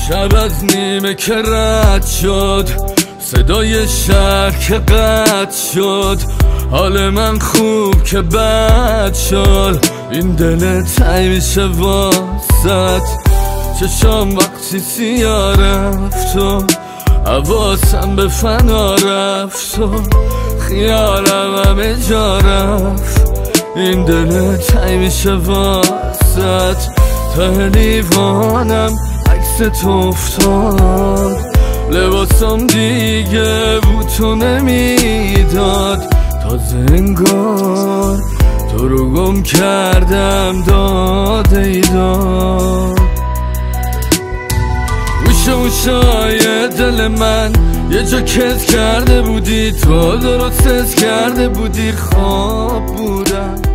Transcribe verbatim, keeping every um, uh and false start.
شب از نیمه که رد شد، صدای شهر که قطع شد، حال من خوب که بد شد. این دل تنگ میشه واسط، چشام وقتی سیاه رفت و حواسم به فنا رفت و خیالم همه جا رفت. این دل تنگ میشه واسط، تا لیوانم عکس تو افتاد، لباسم دیگه بوتو نمیداد. تازه انگار تو رو گم کردم داده ای داد. گوشه گوشای دل من یه جا کت کرده بودی، تو درست کرده بودی، خواب بودم